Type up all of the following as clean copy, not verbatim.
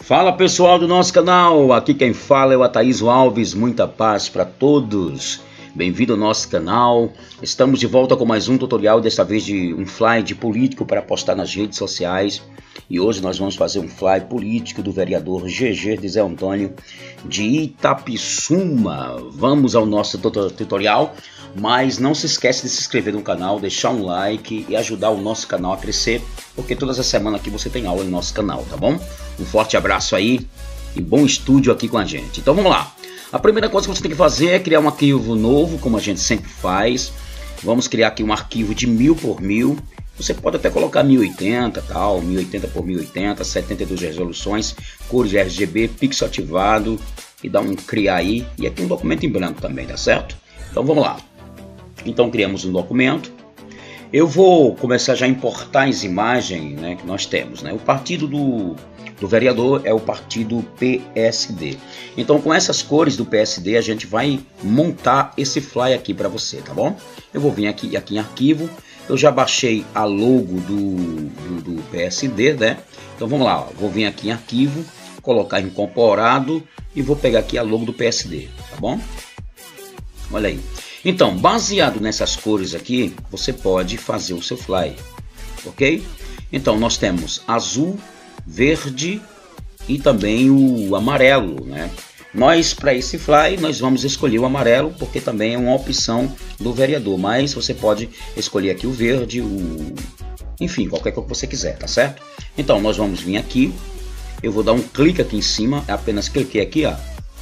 Fala pessoal do nosso canal, aqui quem fala é o Ataísio Alves, muita paz para todos. Bem-vindo ao nosso canal, estamos de volta com mais um tutorial, desta vez de um fly de político para postar nas redes sociais. E hoje nós vamos fazer um fly político do vereador GG de Zé Antônio de Itapissuma. Vamos ao nosso tutorial, mas não se esquece de se inscrever no canal, deixar um like e ajudar o nosso canal a crescer, porque todas as semanas aqui você tem aula no nosso canal, tá bom? Um forte abraço aí e bom estúdio aqui com a gente. Então vamos lá. A primeira coisa que você tem que fazer é criar um arquivo novo, como a gente sempre faz. Vamos criar aqui um arquivo de 1000 por 1000. Você pode até colocar 1080, tal, 1080 por 1080, 72 resoluções, cores RGB, pixel ativado e dá um criar aí. E aqui um documento em branco também, tá certo? Então vamos lá. Então criamos um documento. Eu vou começar já a importar as imagens, né, que nós temos, né? O partido do vereador é o partido PSD. Então com essas cores do PSD a gente vai montar esse fly aqui para você, tá bom? Eu vou vir aqui em arquivo. Eu já baixei a logo do PSD, né? Então vamos lá, ó. Vou vir aqui em arquivo, colocar incorporado e vou pegar aqui a logo do PSD, tá bom? Olha aí. Então, baseado nessas cores aqui, você pode fazer o seu fly, ok? Então nós temos azul, verde e também o amarelo, né? Nós, para esse fly, nós vamos escolher o amarelo, porque também é uma opção do vereador, mas você pode escolher aqui o verde, enfim, qualquer coisa que você quiser, tá certo? Então nós vamos vir aqui, eu vou dar um clique aqui em cima, apenas cliquei aqui, ó,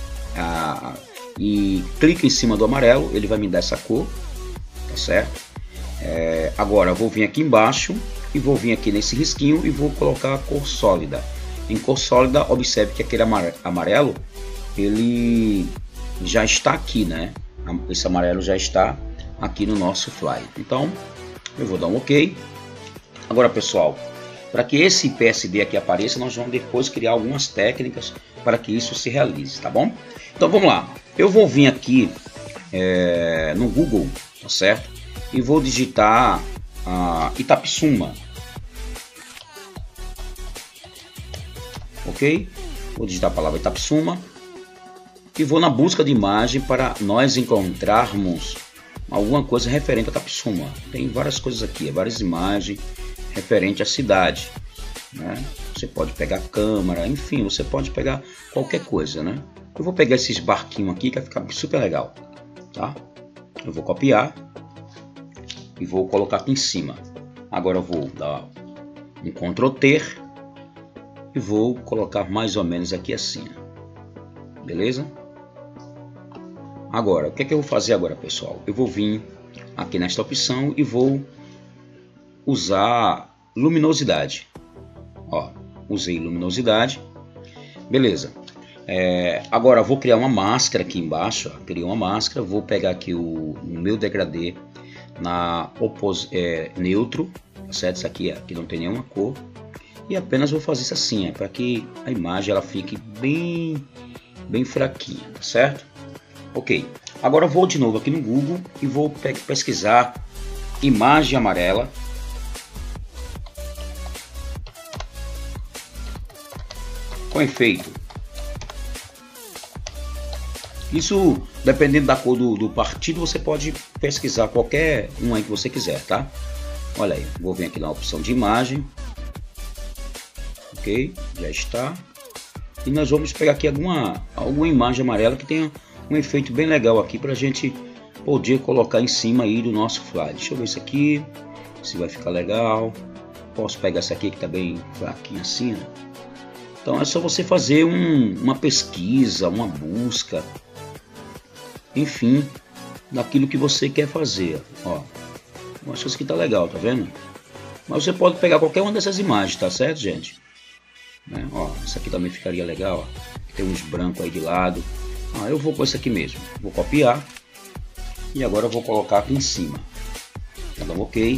e clique em cima do amarelo, ele vai me dar essa cor, tá certo? Agora eu vou vir aqui embaixo e vou vir aqui nesse risquinho e vou colocar a cor sólida. Em cor sólida, observe que aquele amarelo, ele já está aqui, né? Esse amarelo já está aqui no nosso fly. Então eu vou dar um OK. Agora pessoal, para que esse PSD aqui apareça, nós vamos depois criar algumas técnicas para que isso se realize, tá bom? Então vamos lá. Eu vou vir aqui no Google, tá certo? E vou digitar Itapissuma. Ok? Vou digitar a palavra Itapissuma. E vou na busca de imagem para nós encontrarmos alguma coisa referente a Itapissuma. Tem várias coisas aqui, várias imagens referente à cidade, né? Você pode pegar câmera, enfim, você pode pegar qualquer coisa, né? Eu vou pegar esses barquinhos aqui que vai ficar super legal, tá? Eu vou copiar e vou colocar aqui em cima. Agora eu vou dar um Ctrl+T e vou colocar mais ou menos aqui assim, beleza? Agora, o que é que eu vou fazer agora, pessoal? Eu vou vir aqui nesta opção e vou usar luminosidade. Ó, usei luminosidade, beleza. Agora eu vou criar uma máscara aqui embaixo, ó. Criei uma máscara, vou pegar aqui o meu degradê na neutro, tá certo? Isso aqui não tem nenhuma cor. E apenas vou fazer isso assim, para que a imagem ela fique bem fraquinha, tá certo? Ok, agora eu vou de novo aqui no Google e vou pesquisar imagem amarela. Com efeito. Isso, dependendo da cor do partido, você pode pesquisar qualquer um aí que você quiser, tá? Olha aí, vou vir aqui na opção de imagem. Ok, já está. E nós vamos pegar aqui alguma imagem amarela que tenha um efeito bem legal aqui para a gente poder colocar em cima aí do nosso fly. Deixa eu ver isso aqui, se vai ficar legal. Posso pegar essa aqui que tá bem fraquinha assim, né? Então é só você fazer uma pesquisa, uma busca, enfim, daquilo que você quer fazer. Ó, eu acho que isso aqui tá legal, tá vendo? Mas você pode pegar qualquer uma dessas imagens, tá certo, gente? Ó, isso aqui também ficaria legal, ó. Tem uns brancos aí de lado. Eu vou com esse aqui mesmo. Vou copiar e agora eu vou colocar aqui em cima. Vou dar um OK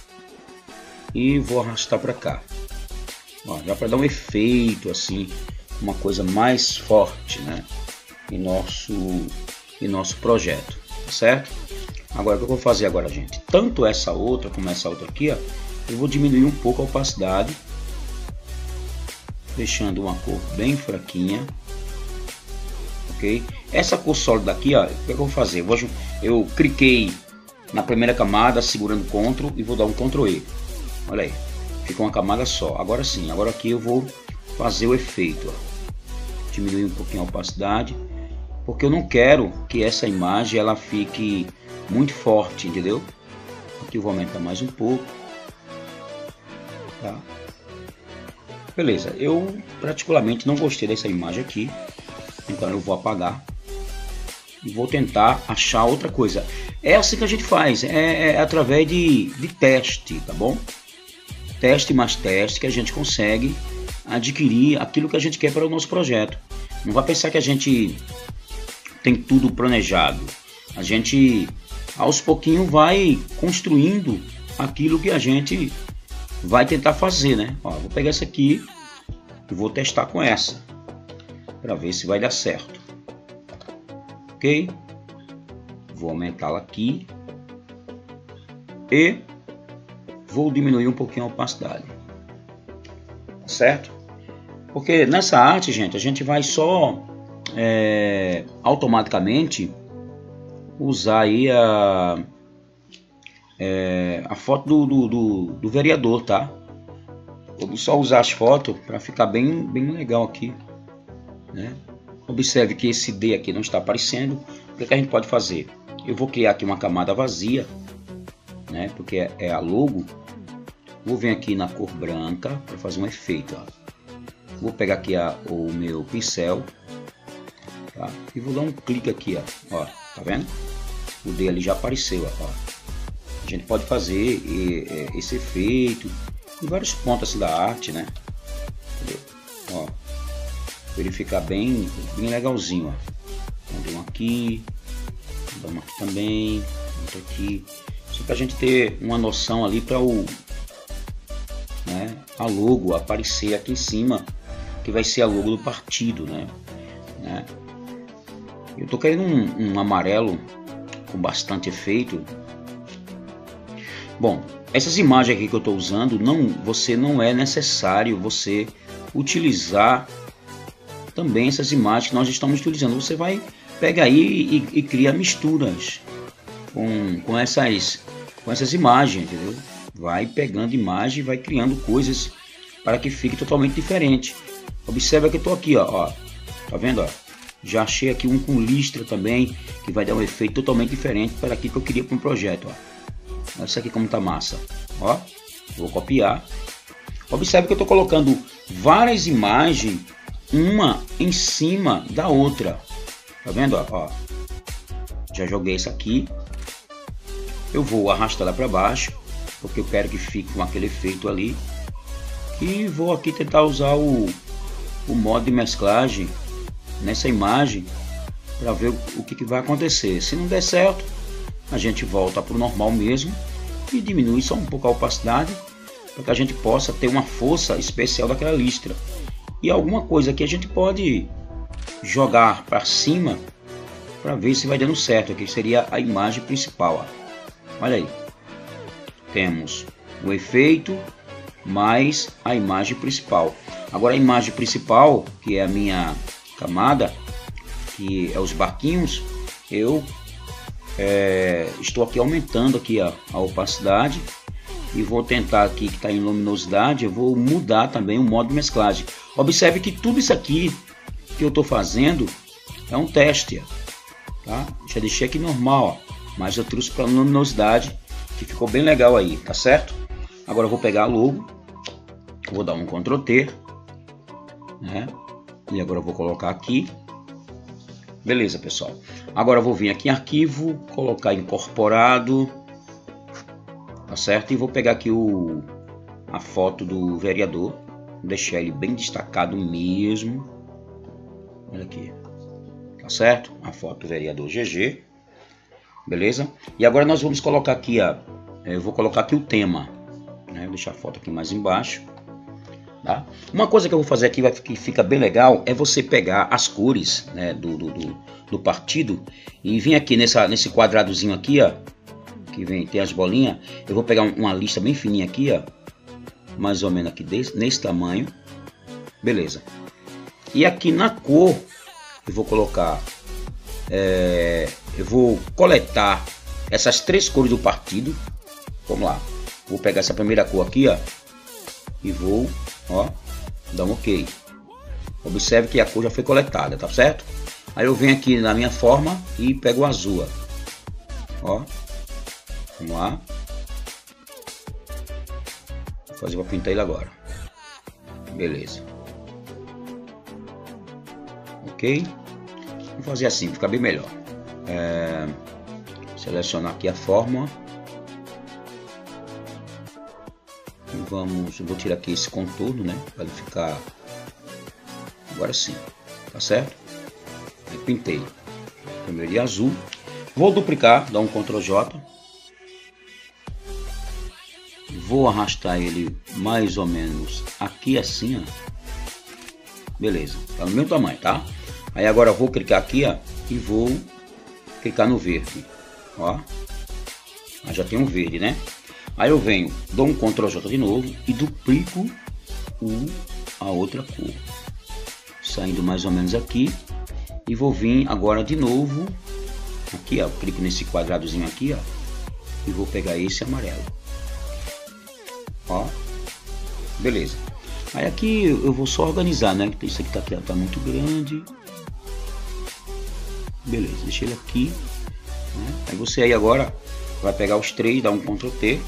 e vou arrastar para cá. Ó, já para dar um efeito assim, uma coisa mais forte, né, em nosso projeto, tá certo? Agora o que eu vou fazer agora, gente? Tanto essa outra como essa outra aqui, ó, eu vou diminuir um pouco a opacidade deixando uma cor bem fraquinha, ok? Essa cor sólida aqui, ó, o que eu vou fazer? Eu cliquei na primeira camada, segurando Ctrl e vou dar um Ctrl E. Olha aí, fica uma camada só. Agora sim, agora aqui eu vou fazer o efeito, ó. Diminuir um pouquinho a opacidade, porque eu não quero que essa imagem ela fique muito forte, entendeu? Aqui eu vou aumentar mais um pouco, tá? Beleza, eu particularmente não gostei dessa imagem aqui, então eu vou apagar e vou tentar achar outra coisa. É assim que a gente faz, é através de teste, tá bom? Teste mais teste que a gente consegue adquirir aquilo que a gente quer para o nosso projeto. Não vai pensar que a gente tem tudo planejado. A gente aos pouquinhos vai construindo aquilo que a gente vai tentar fazer, né? Ó, vou pegar essa aqui e vou testar com essa para ver se vai dar certo. Ok? Vou aumentá-la aqui e vou diminuir um pouquinho a opacidade, certo? Porque nessa arte, gente, a gente vai só automaticamente usar aí a foto do vereador, tá? Vou só usar as fotos para ficar bem legal aqui, né? Observe que esse D aqui não está aparecendo. O que a gente pode fazer? Eu vou criar aqui uma camada vazia, né? Porque é a logo. Vou vir aqui na cor branca para fazer um efeito, ó. Vou pegar aqui o meu pincel, tá? E vou dar um clique aqui, ó. Tá vendo? O D ali já apareceu, ó. A gente pode fazer esse efeito em vários pontos assim da arte, né? Ó, para ele ficar bem legalzinho, ó. Vamos dar um aqui, vamos dar um aqui também, outro aqui, só para a gente ter uma noção ali para a logo aparecer aqui em cima, que vai ser a logo do partido, né? Eu tô querendo um amarelo com bastante efeito. Bom, essas imagens aqui que eu estou usando, não é necessário você utilizar também essas imagens que nós estamos utilizando. Você vai pegar aí e cria misturas com essas imagens, entendeu? Vai pegando imagem e vai criando coisas para que fique totalmente diferente. Observa que eu estou aqui, ó, tá vendo, ó? Já achei aqui um com listra também, que vai dar um efeito totalmente diferente para aqui que eu queria para um projeto, ó. Olha isso aqui como tá massa, ó. Vou copiar. Observe que eu estou colocando várias imagens, uma em cima da outra, tá vendo, ó? Já joguei isso aqui. Eu vou arrastar lá para baixo, porque eu quero que fique com aquele efeito ali. E vou aqui tentar usar o modo de mesclagem nessa imagem para ver o que vai acontecer. Se não der certo, a gente volta para o normal mesmo e diminui só um pouco a opacidade para que a gente possa ter uma força especial daquela listra. E alguma coisa que a gente pode jogar para cima para ver se vai dando certo. Aqui seria a imagem principal, ó. Olha aí, temos o efeito mais a imagem principal. Agora a imagem principal, que é a minha camada, que é os barquinhos, eu estou aqui aumentando aqui a opacidade e vou tentar aqui que está em luminosidade, eu vou mudar também o modo de mesclagem. Observe que tudo isso aqui que eu estou fazendo é um teste, tá? Já deixei aqui normal, ó, mas eu trouxe para luminosidade, que ficou bem legal aí, tá certo? Agora eu vou pegar a logo, vou dar um Ctrl T, né? E agora eu vou colocar aqui. Beleza, pessoal. Agora eu vou vir aqui em arquivo, colocar incorporado, tá certo? E vou pegar aqui a foto do vereador, deixar ele bem destacado mesmo. Olha aqui, tá certo? A foto do vereador GG, beleza? E agora nós vamos colocar aqui, eu vou colocar aqui o tema, né? Vou deixar a foto aqui mais embaixo. Tá? Uma coisa que eu vou fazer aqui que fica bem legal é você pegar as cores, né, do partido e vir aqui nesse quadradozinho aqui, ó, que tem as bolinhas. Eu vou pegar uma lista bem fininha aqui, ó, mais ou menos aqui nesse tamanho, Beleza. E aqui na cor eu vou colocar, eu vou coletar essas 3 cores do partido. Vamos lá. Vou pegar essa primeira cor aqui, ó, e vou, ó, dar um OK. Observe que a cor já foi coletada, tá certo? Aí eu venho aqui na minha forma e pego o azul, ó. Vamos lá. Vou fazer para pintar ele agora. Beleza. Ok. Vamos fazer assim, fica bem melhor. Selecionar aqui a forma. Eu vou tirar aqui esse contorno, né? Para ele ficar. Agora sim, tá certo? Aí pintei. Primeiro de azul. Vou duplicar, dar um Ctrl J. Vou arrastar ele mais ou menos aqui assim, ó. Beleza, tá no mesmo tamanho, tá? Aí agora eu vou clicar aqui, ó, e vou clicar no verde, ó. Aí já tem um verde, né? Aí eu venho, dou um Ctrl J de novo e duplico a outra cor, saindo mais ou menos aqui, e vou vir agora de novo aqui, ó, clico nesse quadradozinho aqui, ó, e vou pegar esse amarelo, ó, beleza. Aí aqui eu vou só organizar, né? Isso aqui tá muito grande, beleza, deixa ele aqui, né? Aí você aí agora vai pegar os 3, dar um Ctrl T.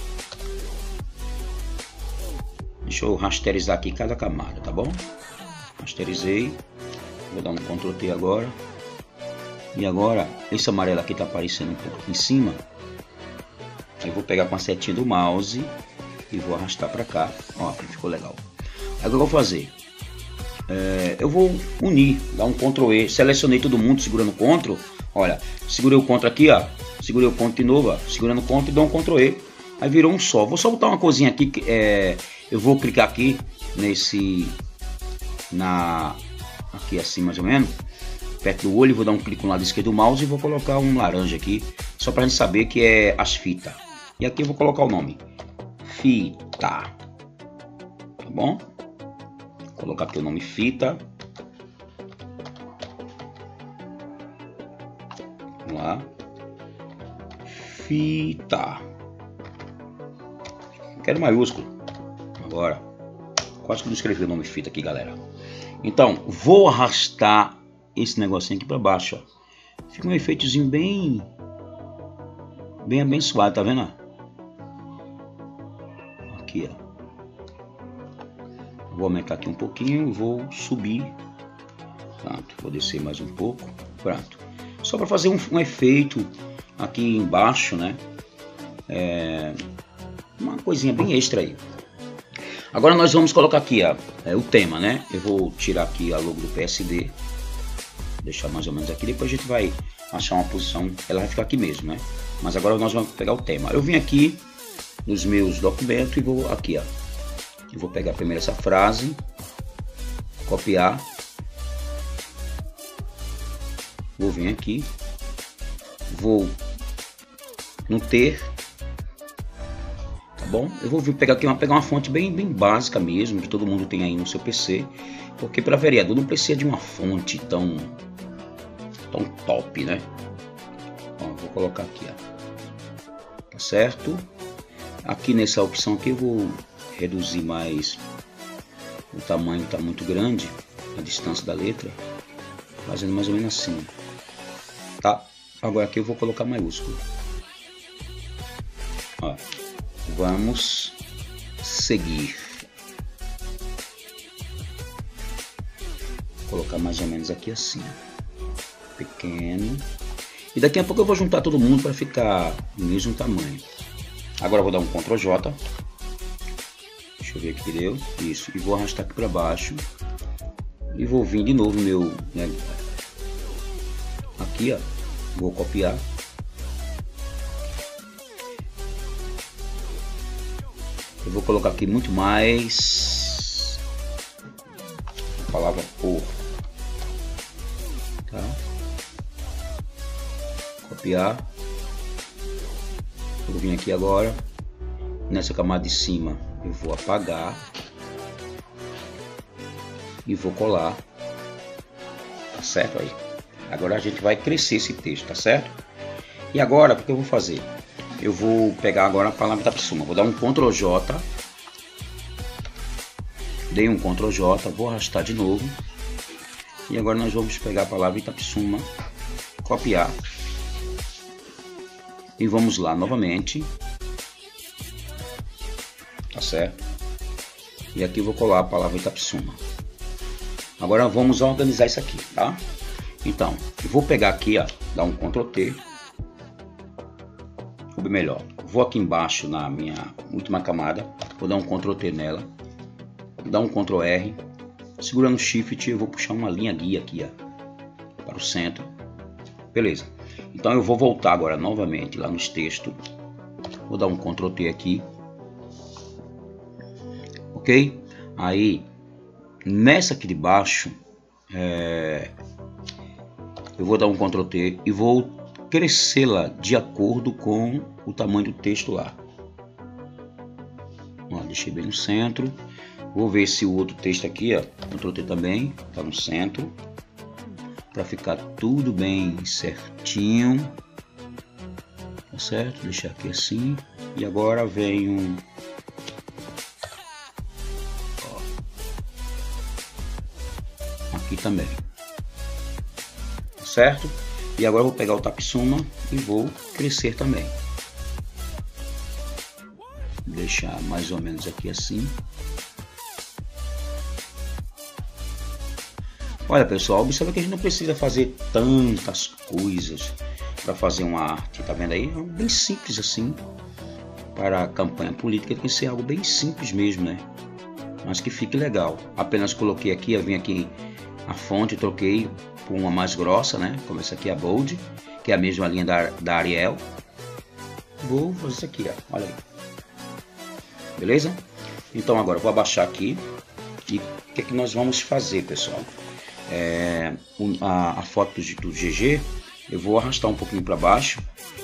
Deixa eu rasterizar aqui cada camada, tá bom? Rasterizei. Vou dar um Ctrl T agora. E agora, esse amarelo aqui tá aparecendo um pouco aqui em cima. Aí eu vou pegar com a setinha do mouse e vou arrastar para cá. Ó, ficou legal. Aí o que eu vou fazer? Eu vou unir, dar um Ctrl E. Selecionei todo mundo segurando o Ctrl. Olha, segurei o Ctrl aqui, ó. Segurei o Ctrl de novo, ó. Segurando o Ctrl e dou um Ctrl E. Aí virou um só. Vou só botar uma coisinha aqui que eu vou clicar aqui nesse aqui assim mais ou menos perto do olho, vou dar um clique no lado esquerdo do mouse e vou colocar um laranja aqui só pra gente saber que é as fitas. E aqui eu vou colocar o nome fita, tá bom? Vou colocar aqui o nome fita. Vamos lá, fita. Quero maiúsculo. Agora, quase que não escrevi o nome fita aqui, galera. Então, vou arrastar esse negocinho aqui para baixo, ó. Fica um efeitozinho bem abençoado, tá vendo? Aqui, ó. Vou aumentar aqui um pouquinho, vou subir. Pronto, vou descer mais um pouco. Pronto. Só para fazer um efeito aqui embaixo, né? Uma coisinha bem extra aí. Agora nós vamos colocar aqui o tema, né? Eu vou tirar aqui a logo do PSD, deixar mais ou menos aqui. Depois a gente vai achar uma posição, ela vai ficar aqui mesmo, né? Mas agora nós vamos pegar o tema. Eu vim aqui nos meus documentos e vou aqui, ó. Eu vou pegar primeiro essa frase, copiar. Vou vir aqui, vou no ter. Bom, eu vou pegar aqui uma fonte bem básica mesmo, que todo mundo tem aí no seu PC, porque para vereador não precisa de uma fonte tão top, né? Ó, vou colocar aqui, ó. Tá certo? Aqui nessa opção aqui eu vou reduzir mais, o tamanho tá muito grande, a distância da letra, fazendo mais ou menos assim, tá? Agora aqui eu vou colocar maiúsculo, ó. Vamos seguir. Vou colocar mais ou menos aqui assim, pequeno. E daqui a pouco eu vou juntar todo mundo para ficar do mesmo tamanho. Agora eu vou dar um Ctrl J. Deixa eu ver aqui que deu. Isso. E vou arrastar aqui para baixo. E vou vir de novo meu, né, aqui, ó. Vou copiar. Eu vou colocar aqui muito mais a palavra por, tá? Copiar. Vou vir aqui agora nessa camada de cima, eu vou apagar e vou colar, tá certo aí? Agora a gente vai crescer esse texto, tá certo? E agora, o que eu vou fazer? Eu vou pegar agora a palavra Itapissuma, vou dar um Ctrl J, dei um Ctrl J, vou arrastar de novo, e agora nós vamos pegar a palavra Itapissuma, copiar, e vamos lá novamente, tá certo? E aqui vou colar a palavra Itapissuma. Agora vamos organizar isso aqui, tá? Então, eu vou pegar aqui, ó, dar um Ctrl T, ou bem melhor, vou aqui embaixo na minha última camada, vou dar um Ctrl T nela, vou dar um Ctrl R, segurando o Shift eu vou puxar uma linha guia aqui, ó, para o centro, beleza? Então eu vou voltar agora novamente lá nos textos, vou dar um Ctrl T aqui, ok? Aí nessa aqui de baixo eu vou dar um Ctrl T e vou crescê-la de acordo com o tamanho do texto lá. Ó, deixei bem no centro. Vou ver se o outro texto aqui, ó, Ctrl T também, tá no centro, para ficar tudo bem certinho, tá certo? Deixar aqui assim. E agora vem um, ó, aqui também, tá certo? E agora eu vou pegar o Itapissuma e vou crescer também. Deixar mais ou menos aqui assim. Olha pessoal, observa que a gente não precisa fazer tantas coisas para fazer uma arte, tá vendo aí? É bem simples assim. Para a campanha política tem que ser algo bem simples mesmo, né? Mas que fique legal. Apenas coloquei aqui, eu vim aqui a fonte, troquei por uma mais grossa, né? Como essa aqui é a Bold, que é a mesma linha da Arial. Vou fazer isso aqui, ó. Olha aí. Beleza? Então agora eu vou abaixar aqui. E o que é que nós vamos fazer, pessoal? A foto do GG eu vou arrastar um pouquinho para baixo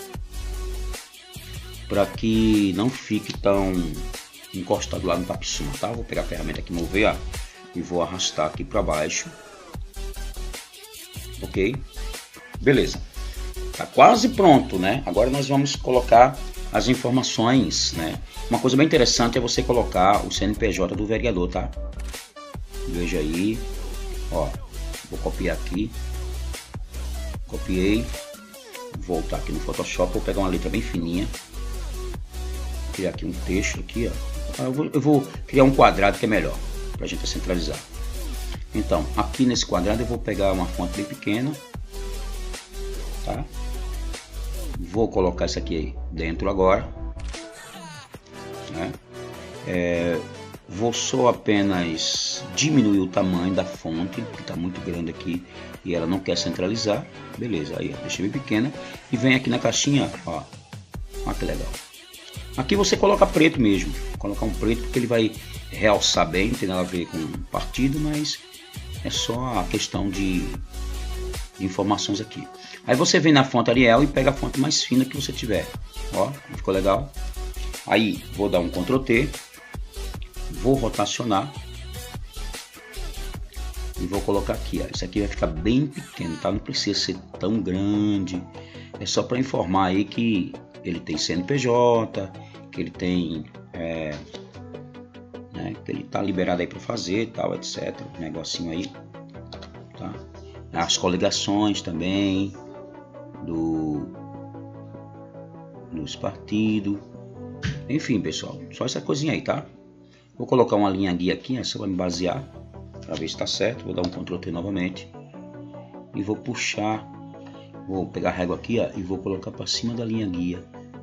para que não fique tão encostado lá no Itapissuma, tá? Vou pegar a ferramenta aqui, mover, ó, e vou arrastar aqui para baixo, ok? Beleza, tá quase pronto, né? Agora nós vamos colocar as informações, né? Uma coisa bem interessante é você colocar o CNPJ do vereador, tá? Veja aí, ó. Vou copiar aqui, copiei, vou voltar aqui no Photoshop, vou pegar uma letra bem fininha, criar aqui um texto aqui, ó. Eu vou criar um quadrado que é melhor para a gente centralizar. Então aqui nesse quadrado eu vou pegar uma fonte bem pequena, tá? Vou colocar isso aqui aí dentro agora, né? Vou só apenas diminuir o tamanho da fonte, que está muito grande aqui e ela não quer centralizar. Beleza, aí ó, deixa bem pequena e vem aqui na caixinha, ó, olha que legal. Aqui você coloca preto mesmo, colocar um preto porque ele vai realçar bem, não tem nada a ver com partido, mas é só a questão de informações aqui. Aí você vem na fonte Arial e pega a fonte mais fina que você tiver, ó, ficou legal. Aí vou dar um Ctrl T. Vou rotacionar e vou colocar aqui, ó. Isso aqui vai ficar bem pequeno, tá? Não precisa ser tão grande. É só para informar aí que ele tem CNPJ, que ele tem, né, que ele tá liberado aí para fazer, tal, etc. Um negocinho aí, tá? As coligações também dos partidos. Enfim, pessoal, só essa coisinha aí, tá? Vou colocar uma linha guia aqui, só para me basear, para ver se está certo. Vou dar um Ctrl T novamente e vou puxar, vou pegar a régua aqui, ó, e vou colocar para cima da linha guia.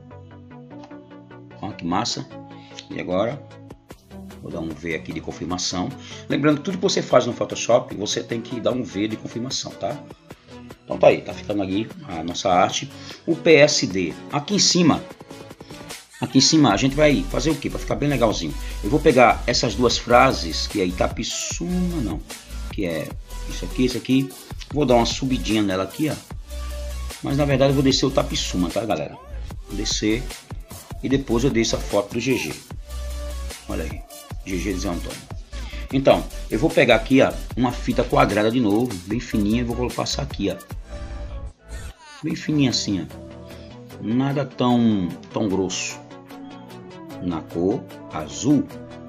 Olha que massa! E agora vou dar um V aqui de confirmação. Lembrando que tudo que você faz no Photoshop, você tem que dar um V de confirmação, tá? Então tá aí, tá ficando aqui a nossa arte. O PSD aqui em cima. Aqui em cima a gente vai fazer o que? Para ficar bem legalzinho. Eu vou pegar essas duas frases, que é Itapissuma, não, que é isso aqui. Vou dar uma subidinha nela aqui, ó. Mas na verdade eu vou descer o Itapissuma, tá, galera? Vou descer e depois eu desço a foto do GG. Olha aí, GG de Zé Antônio. Então, eu vou pegar aqui, ó, uma fita quadrada de novo, bem fininha, e vou passar aqui, ó. Bem fininha assim, ó. Nada tão grosso. Na cor azul.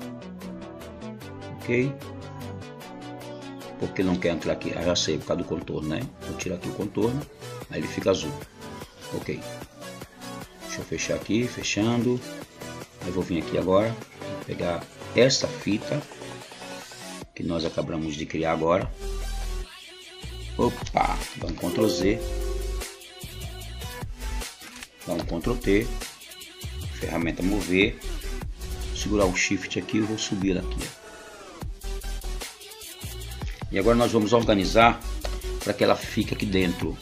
Ok? Porque não quer entrar aqui. Ah, já sei, por causa do contorno, né? Vou tirar aqui o contorno. Aí ele fica azul. Ok. Deixa eu fechar aqui, fechando. Aí vou vir aqui agora. Vou pegar essa fita que nós acabamos de criar agora. Opa! Dá um Ctrl Z. Dá um Ctrl T. Ferramenta mover. Segurar o Shift aqui e vou subir aqui. E agora nós vamos organizar para que ela fique aqui dentro.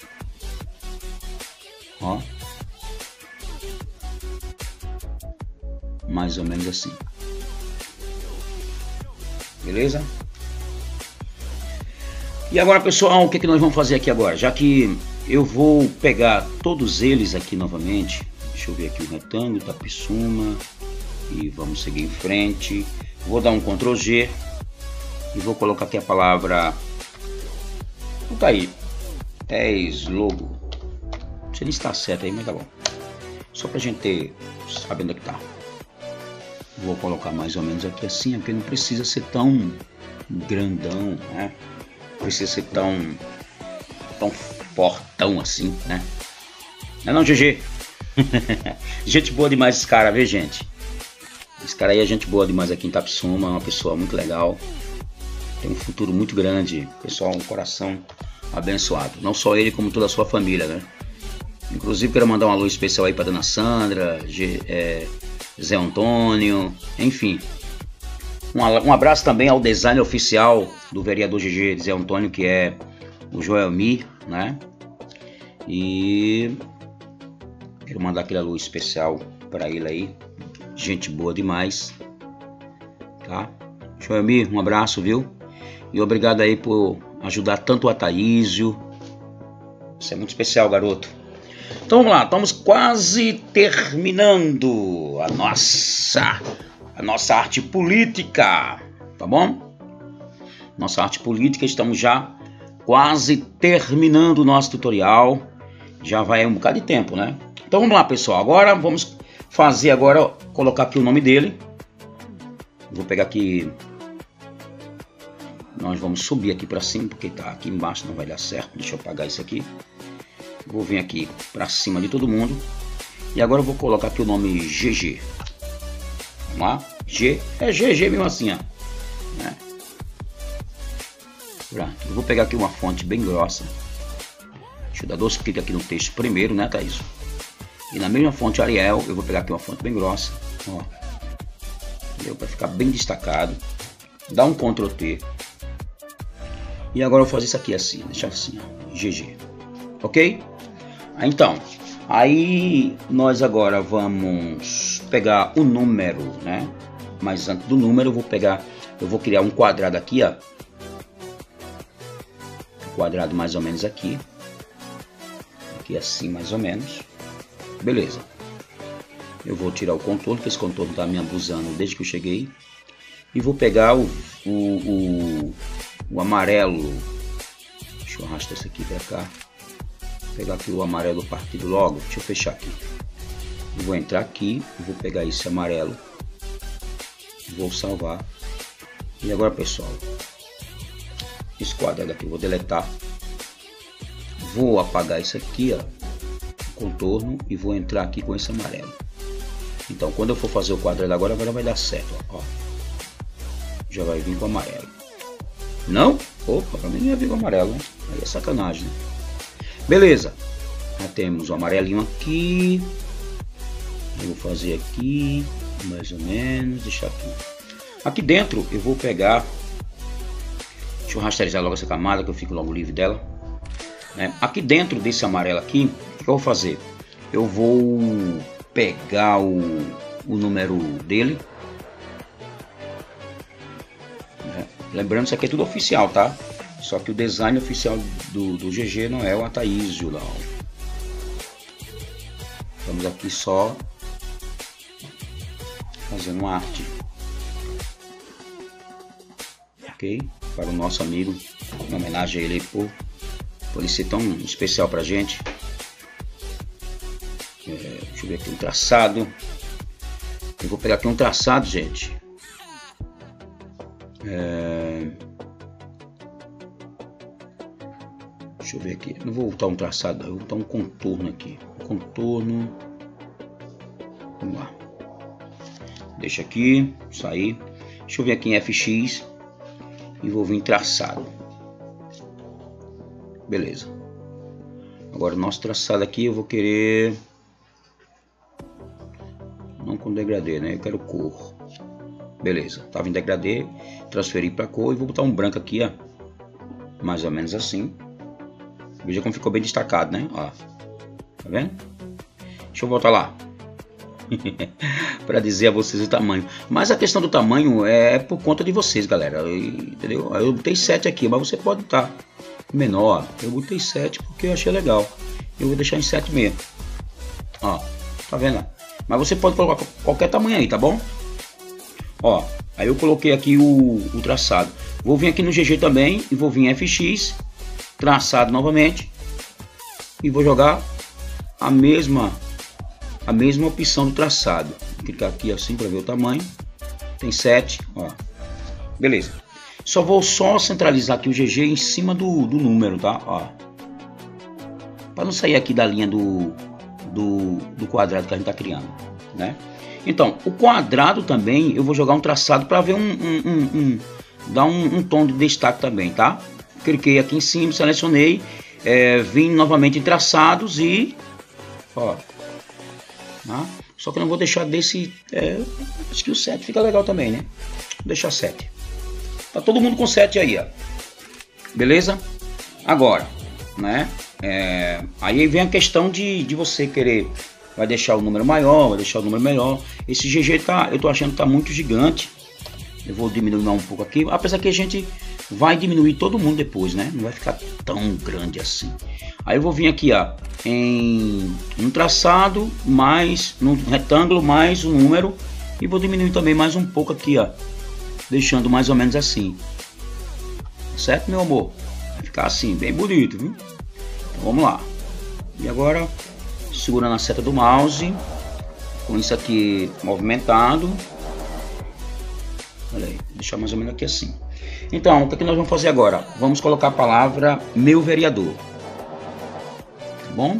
Ó. Mais ou menos assim. Beleza? E agora, pessoal, o que nós vamos fazer aqui agora? Já que eu vou pegar todos eles aqui novamente. Deixa eu ver aqui o retângulo, Itapissuma. E vamos seguir em frente. Vou dar um Ctrl G. E vou colocar aqui a palavra. Tá aí. Logo. Não sei nem se está certo aí, mas tá bom. Só pra gente ter, saber onde é que tá. Vou colocar mais ou menos aqui assim, porque não precisa ser tão grandão, né? Não precisa ser tão fortão assim, né? Não é não, GG? Gente boa demais esse cara, viu, gente? Esse cara aí é gente boa demais aqui em Itapissuma, é uma pessoa muito legal. Tem um futuro muito grande, pessoal, um coração abençoado. Não só ele, como toda a sua família, né? Inclusive quero mandar um alô especial aí para Dona Sandra, Zé Antônio, enfim. Um abraço também ao design oficial do vereador GG Zé Antônio, que é o Joelmir, né? E quero mandar aquele alô especial para ele aí. Gente boa demais, tá? Joelmir, um abraço, viu? E obrigado aí por ajudar tanto o Ataísio. Isso é muito especial, garoto. Então vamos lá, estamos quase terminando a nossa arte política, tá bom? Nossa arte política, estamos já quase terminando o nosso tutorial. Já vai um bocado de tempo, né? Então vamos lá, pessoal. Agora vamos fazer agora, colocar aqui o nome dele. Vou pegar aqui. Nós vamos subir aqui para cima, porque tá aqui embaixo, não vai dar certo. Deixa eu apagar isso aqui. Vou vir aqui para cima de todo mundo. E agora eu vou colocar aqui o nome GG. Vamos lá. G é GG mesmo assim, ó. Né? Pronto. Eu vou pegar aqui uma fonte bem grossa. Deixa eu dar 2 cliques aqui no texto primeiro, né, Thaís? E na mesma fonte Arial, eu vou pegar aqui uma fonte bem grossa. Ó. Entendeu? Para ficar bem destacado. Dá um Ctrl T. E agora eu vou fazer isso aqui assim. Deixar assim, ó. GG. Ok? Então, aí nós agora vamos pegar o número, né? Mas antes do número eu vou criar um quadrado aqui, ó. Um quadrado mais ou menos aqui. Aqui assim mais ou menos. Beleza. Eu vou tirar o contorno, porque esse contorno tá me abusando desde que eu cheguei. E vou pegar o amarelo. Deixa eu arrastar isso aqui para cá. Pegar aqui o amarelo partido logo. Deixa eu fechar aqui. Eu vou entrar aqui. Vou pegar esse amarelo. Vou salvar. E agora, pessoal, esse quadrado aqui eu vou deletar. Vou apagar isso aqui, ó, contorno, e vou entrar aqui com esse amarelo. Então, quando eu for fazer o quadrado agora vai dar certo, ó. Já vai vir com amarelo. Não? Opa, pra mim não ia vir com amarelo, né? Aí é sacanagem, né? Beleza, já temos o amarelinho aqui. Eu vou fazer aqui, mais ou menos, deixar aqui. Aqui dentro eu vou pegar, deixa eu rasterizar logo essa camada que eu fico logo livre dela. Né? Aqui dentro desse amarelo aqui, o que eu vou fazer? Eu vou pegar o número dele. Né? Lembrando, isso aqui é tudo oficial, tá? Só que o design oficial do GG não é o Ataísio, não. Estamos aqui só fazendo uma arte. ok? Para o nosso amigo, em homenagem a ele por ele ser tão especial pra gente. Deixa eu ver aqui um traçado. Eu vou pegar aqui um traçado, gente. Deixa eu ver aqui. Não vou botar um traçado, eu vou botar um contorno aqui. Contorno. Vamos lá. Deixa aqui, sair. Deixa eu ver aqui em FX e vou vir em traçado. Beleza. Agora o nosso traçado aqui eu vou querer não com degradê, né? Eu quero cor. Beleza. Tava em degradê, transferi para cor e vou botar um branco aqui, ó. Mais ou menos assim. Veja como ficou bem destacado, né? Ó. Tá vendo? Deixa eu voltar lá. Para dizer a vocês o tamanho. Mas a questão do tamanho é por conta de vocês, galera. Entendeu? Eu botei 7 aqui, mas você pode botar menor. Eu botei 7 porque eu achei legal. Eu vou deixar em 7 mesmo. Ó, tá vendo? Mas você pode colocar qualquer tamanho aí, tá bom? Ó, aí eu coloquei aqui o traçado. Vou vir aqui no GG também e vou vir em FX, traçado novamente e vou jogar a mesma opção do traçado. Vou clicar aqui assim para ver o tamanho. Tem 7, ó. Beleza. Vou centralizar aqui o GG em cima do número, tá? Ó. Para não sair aqui da linha do quadrado que a gente tá criando, né? Então, o quadrado também eu vou jogar um traçado para ver dar um tom de destaque também, tá? Cliquei aqui em cima, selecionei, vim novamente em traçados e ó. Tá? Só que eu não vou deixar desse. Acho que o 7 fica legal também, né? Vou deixar 7. Tá todo mundo com 7 aí, ó. Beleza? Agora, né? Aí vem a questão de você querer. Vai deixar o número maior, vai deixar o número menor. Esse GG eu tô achando que tá muito gigante. Eu vou diminuir um pouco aqui. Apesar que a gente vai diminuir todo mundo depois, né? Não vai ficar tão grande assim. Aí eu vou vir aqui, ó, em um traçado, mais no retângulo, mais o número. E vou diminuir também mais um pouco aqui, ó. Deixando mais ou menos assim. Certo, meu amor? Vai ficar assim, bem bonito, viu? Então vamos lá. E agora, segurando a seta do mouse, com isso aqui movimentado. Olha aí, vou deixar mais ou menos aqui assim. Então, o que nós vamos fazer agora? Vamos colocar a palavra meu vereador. Tá bom?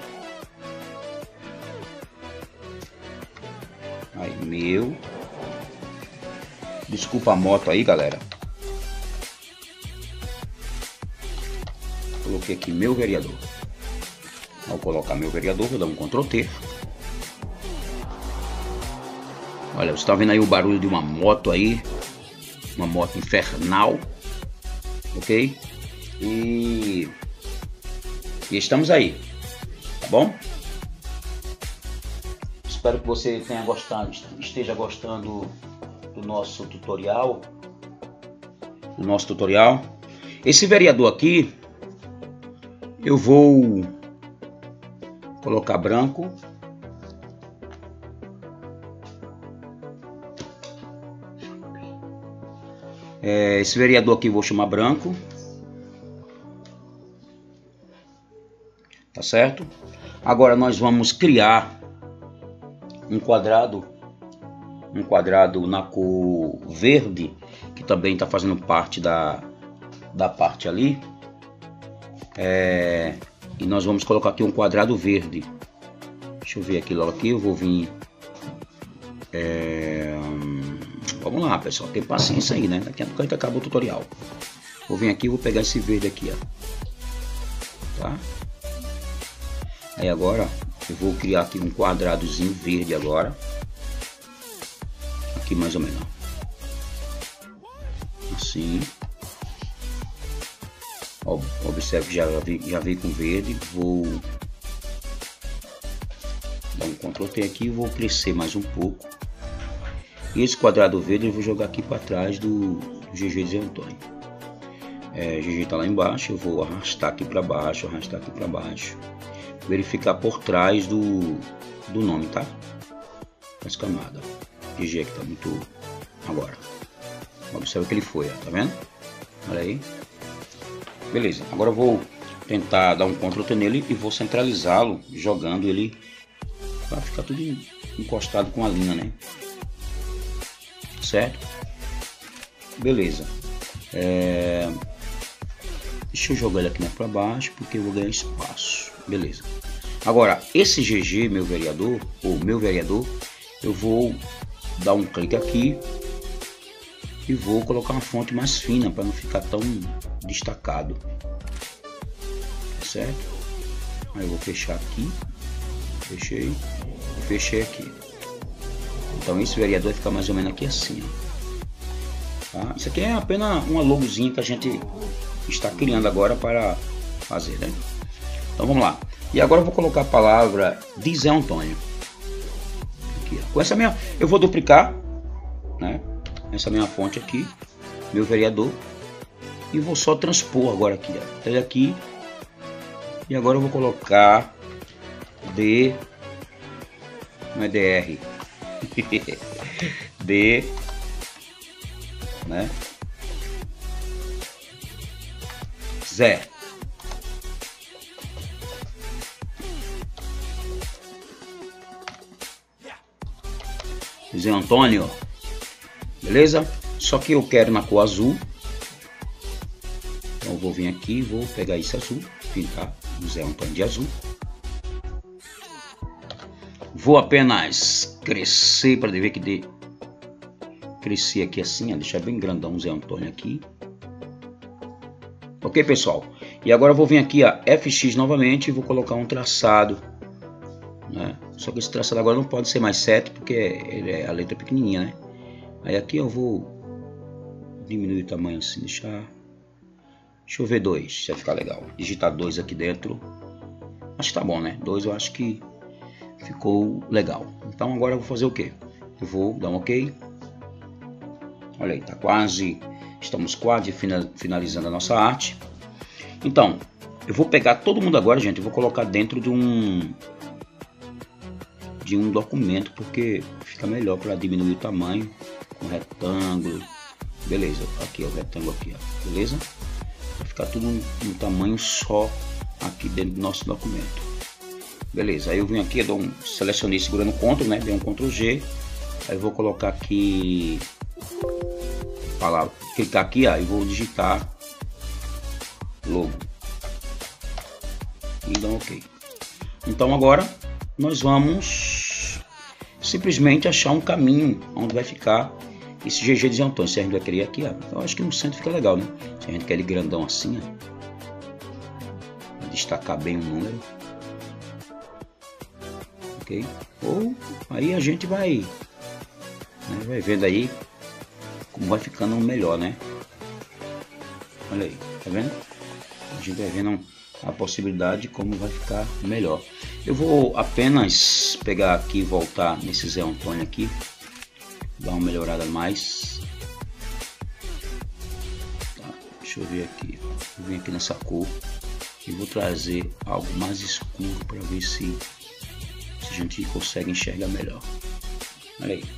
Aí, meu. Desculpa a moto aí, galera. Coloquei aqui meu vereador. Ao colocar meu vereador, vou dar um Ctrl T. Olha, você está vendo aí o barulho de uma moto aí. Uma moto infernal. Ok? E estamos aí. Tá bom? Espero que você tenha gostado, esteja gostando do nosso tutorial. Esse vereador aqui, eu vou colocar branco. Esse vereador aqui eu vou chamar branco. Tá certo? Agora nós vamos criar um quadrado na cor verde, que também está fazendo parte da parte ali. E nós vamos colocar aqui um quadrado verde. Deixa eu ver aqui logo aqui, eu vou vir. Vamos lá, pessoal, tem paciência aí, né? Daqui a pouco a gente acaba o tutorial. Vou vir aqui e vou pegar esse verde aqui, ó. Tá? Aí agora eu vou criar aqui um quadradozinho verde agora. Aqui mais ou menos. Assim. Observe que já veio com verde. Vou dar um Ctrl T aqui e vou crescer mais um pouco. E esse quadrado verde eu vou jogar aqui para trás do GG de Zé Antônio. GG está lá embaixo, eu vou arrastar aqui para baixo, verificar por trás do nome, tá? As camadas. GG aqui tá muito. Agora, observe que ele foi, ó, tá vendo? Olha aí. Beleza, agora eu vou tentar dar um Ctrl T nele e vou centralizá-lo, jogando ele para ficar tudo encostado com a linha, né? Certo? Beleza. Deixa eu jogar ele aqui mais para baixo, porque eu vou ganhar espaço. Beleza. Agora, esse GG, meu vereador, eu vou dar um clique aqui e vou colocar uma fonte mais fina para não ficar tão destacado. Certo? Aí eu vou fechar aqui. Fechei. Fechei aqui. Então esse vereador vai ficar mais ou menos aqui assim, ó. Tá? Isso aqui é apenas uma logozinha que a gente está criando agora para fazer, né? Então vamos lá. E agora eu vou colocar a palavra de Zé Antônio. Aqui, ó. Com essa minha, eu vou duplicar, né? Essa minha fonte aqui, meu vereador, e vou só transpor agora aqui, ó. Até aqui. E agora eu vou colocar D, não é DR, D, né? Zé. Zé Antônio, beleza? Só que eu quero na cor azul. Então eu vou vir aqui e vou pegar esse azul, pintar o Zé Antônio de azul. Vou apenas crescer para ver que dê crescer aqui assim, ó, deixar bem grandão o Zé Antônio aqui. Ok, pessoal? E agora eu vou vir aqui a FX novamente e vou colocar um traçado, né? Só que esse traçado agora não pode ser mais 7 porque ele é a letra pequenininha, né? Aí aqui eu vou diminuir o tamanho assim, deixa eu ver 2, se vai ficar legal. Digitar 2 aqui dentro. Acho que tá bom, né? 2 eu acho que ficou legal. Então agora eu vou fazer o que? Eu vou dar um ok. Olha aí, tá quase. Estamos quase finalizando a nossa arte. Então, eu vou pegar todo mundo agora, gente. Eu vou colocar dentro de um documento, porque fica melhor para diminuir o tamanho. Um retângulo. Beleza, aqui é o retângulo aqui, ó. Beleza? Vai ficar tudo no tamanho só aqui dentro do nosso documento. Beleza, aí eu venho aqui, eu selecionei segurando o Ctrl, né? Dei um Ctrl G. Aí eu vou colocar aqui palavra, clicar aqui, ó, e vou digitar logo e dar um ok. Então agora nós vamos simplesmente achar um caminho onde vai ficar esse GG de Zé Antônio. Se a gente vai querer aqui, ó, eu acho que no centro fica legal, né? Se a gente quer ele grandão assim, ó, destacar bem o número, ok? Ou aí a gente vai, né, vai vendo aí como vai ficando melhor, né? Olha aí, tá vendo? A gente vai vendo a possibilidade de como vai ficar melhor. Eu vou apenas pegar aqui e voltar nesse Zé Antônio aqui, dar uma melhorada mais. Tá, deixa eu ver aqui. Vou vir aqui nessa cor e vou trazer algo mais escuro para ver se a gente consegue enxergar melhor. Olha aí.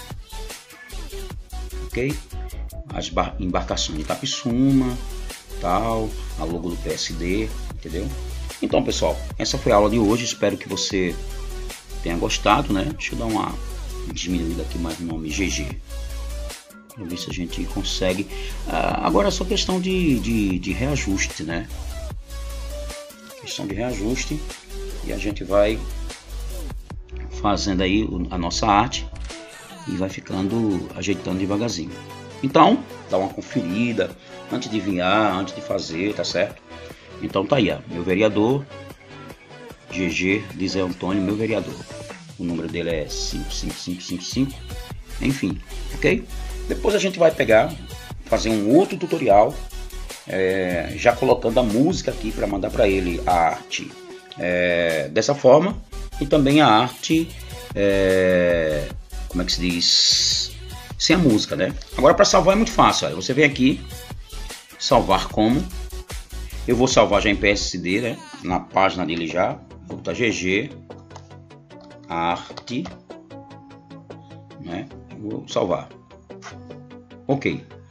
Ok? As embarcações de Itapissuma, tal, a logo do PSD, entendeu? Então, pessoal, essa foi a aula de hoje. Espero que você tenha gostado, né? Deixa eu dar uma diminuída aqui mais no nome GG, para ver se a gente consegue. Agora é só questão de reajuste, né? Questão de reajuste, e a gente vai fazendo aí a nossa arte e vai ficando, ajeitando devagarzinho. Então, dá uma conferida antes de enviar, antes de fazer, tá certo? Então tá aí, ó, meu vereador GG de Zé Antônio, meu vereador. O número dele é 55555, enfim, ok? Depois a gente vai pegar, fazer um outro tutorial, já colocando a música aqui para mandar para ele a arte dessa forma, e também a arte, como é que se diz, sem a música, né? Agora para salvar é muito fácil, olha, você vem aqui, salvar como, eu vou salvar já em PSD, né? Na página dele já, vou botar GG, arte, né? Vou salvar, ok.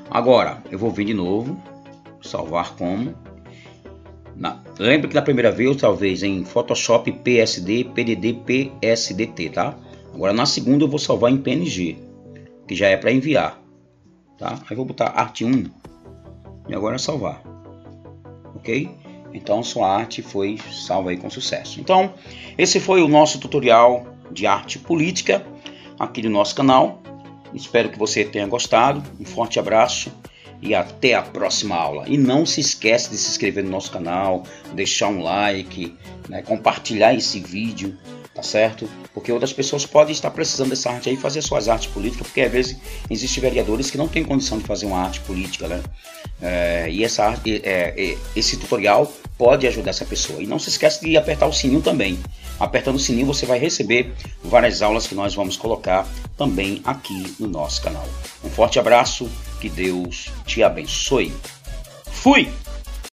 Agora, eu vou vir de novo, salvar como. Lembra que da primeira vez eu salvei em Photoshop PSD, PDD, PSDT, tá? Agora na segunda eu vou salvar em PNG, que já é para enviar, tá? Aí vou botar arte 1 e agora salvar, ok? Então sua arte foi salva aí com sucesso. Então esse foi o nosso tutorial de arte política aqui do nosso canal. Espero que você tenha gostado. Um forte abraço e até a próxima aula. E não se esquece de se inscrever no nosso canal, deixar um like, né, compartilhar esse vídeo, tá certo? Porque outras pessoas podem estar precisando dessa arte aí, fazer suas artes políticas, porque às vezes existem vereadores que não têm condição de fazer uma arte política, né? E esse tutorial pode ajudar essa pessoa. E não se esquece de apertar o sininho também. Apertando o sininho você vai receber várias aulas que nós vamos colocar também aqui no nosso canal. Um forte abraço, que Deus te abençoe. Fui!